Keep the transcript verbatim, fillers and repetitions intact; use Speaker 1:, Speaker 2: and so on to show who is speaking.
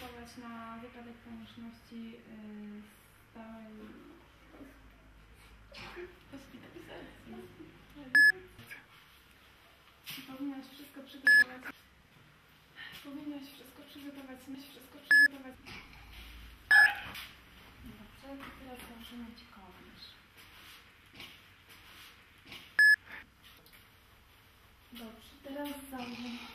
Speaker 1: przygotować na wypadek konieczności yy, stałej hospitalizacji. Powinnaś wszystko przygotować. Powinnaś wszystko przygotować. Wszystko przygotować. Dobrze, to teraz założymy Ci kołnierz. Dobrze, teraz założymy.